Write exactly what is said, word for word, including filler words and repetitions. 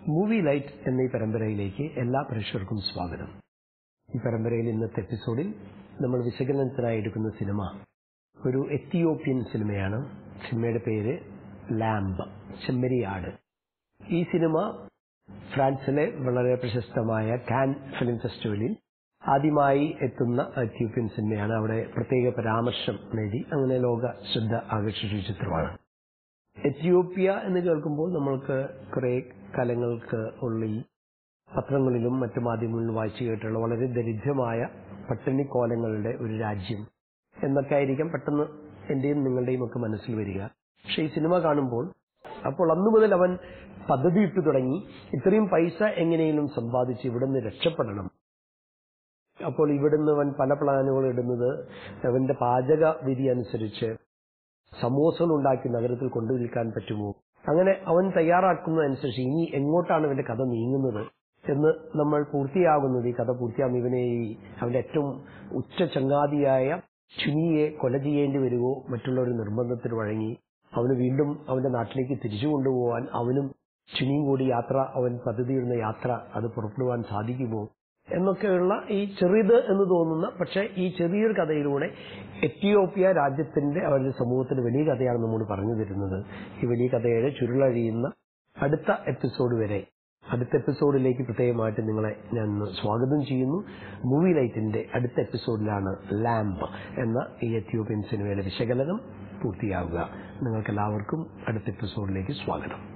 Movie light എന്ന ഈ പരമ്പരയിലേക്ക് എല്ലാ പ്രേക്ഷകർക്കും സ്വാഗതം. ഈ പരമ്പരയിൽ ഇന്നത്തെ എപ്പിസോഡിൽ നമ്മൾ വിശകലനത്തിനായി എടുക്കുന്ന സിനിമ ഒരു എത്തിയോപ്യൻ സിനിമയാണ്. സിനിമയുടെ പേര് ലാംബ്, ചെമ്മരിയാട്. ഈ സിനിമ ഫ്രാൻസിലെ വളരെ പ്രശസ്തമായ കാൻ ഫിലിം ഫെസ്റ്റിവലിൽ ആദ്യമായി എത്തുന്ന എത്തിയോപ്യൻ സിനിമയാണ്. അവിടെ പ്രത്യേക പരാമർശം നേടി അങ്ങനെ ലോക ശ്രദ്ധ ആകർഷിച്ച ചിത്രമാണ്. എത്തിയോപ്യ എന്ന് കേൾക്കുമ്പോൾ നമ്മൾക്ക് കുറെ കാലങ്ങൾക്ക് ഉള്ളിൽ പത്രങ്ങളിലും മറ്റു മാധ്യമങ്ങളിലും വായിച്ചു കേട്ടുള്ള വളരെ ദരിദ്രമായ പട്ടിണിക്കോലങ്ങളുടെ ഒരു രാജ്യം എന്നൊക്കെ ആയിരിക്കാം പെട്ടെന്ന് എന്റെയും നിങ്ങളുടെയും ഒക്കെ മനസ്സിൽ വരിക. പക്ഷെ ഈ സിനിമ കാണുമ്പോൾ അപ്പോൾ അന്നു മുതൽ അവൻ പദ്ധതി ഇട്ടു തുടങ്ങി, ഇത്രയും പൈസ എങ്ങനെയും സമ്പാദിച്ച് ഇവിടുന്ന് രക്ഷപ്പെടണം. അപ്പോൾ ഇവിടുന്ന് അവൻ പല പ്ലാനുകൾ ഇടുന്നത് അവന്റെ പാചക വിധി അനുസരിച്ച് സമോസകൾ ഉണ്ടാക്കി നഗരത്തിൽ കൊണ്ടുവിൽക്കാൻ പറ്റുമോ, അങ്ങനെ അവൻ തയ്യാറാക്കുന്നതനുസരിച്ച് ഇനി എങ്ങോട്ടാണ് ഇവന്റെ കഥ നീങ്ങുന്നത് എന്ന് നമ്മൾ പൂർത്തിയാകുന്നത്. ഈ കഥ പൂർത്തിയാകുന്ന ഇവനെ ഈ അവന്റെ ഏറ്റവും ഉച്ച ചങ്ങാതിയായ ചുനിയെ കൊല ചെയ്യേണ്ടി വരുമോ, മറ്റുള്ള ഒരു നിർബന്ധത്തിന് വഴങ്ങി അവന് വീണ്ടും അവന്റെ നാട്ടിലേക്ക് തിരിച്ചു കൊണ്ടുപോകാൻ അവനും ചുനിയും കൂടി യാത്ര, അവൻ പദ്ധതിയിടുന്ന യാത്ര അത് പുറപ്പെടുവാൻ സാധിക്കുമോ എന്നൊക്കെയുള്ള ഈ ചെറിയത് എന്ന് തോന്നുന്ന പക്ഷെ ഈ ചെറിയൊരു കഥയിലൂടെ എത്തിയോപ്യ രാജ്യത്തിന്റെ അവരുടെ സമൂഹത്തിന്റെ വലിയ കഥയാണ് നമ്മോട് പറഞ്ഞു തരുന്നത്. ഈ വലിയ കഥയുടെ ചുരുളഴിയുന്ന അടുത്ത എപ്പിസോഡ് വരെ അടുത്ത എപ്പിസോഡിലേക്ക് പ്രത്യേകമായിട്ട് നിങ്ങളെ ഞാൻ സ്വാഗതം ചെയ്യുന്നു. മൂവി ലൈറ്റിന്റെ അടുത്ത എപ്പിസോഡിലാണ് ലാംബ് എന്ന ഈ എത്തിയോപ്യൻ സിനിമയുടെ വിശകലനം പൂർത്തിയാവുക. നിങ്ങൾക്കെല്ലാവർക്കും അടുത്ത എപ്പിസോഡിലേക്ക് സ്വാഗതം.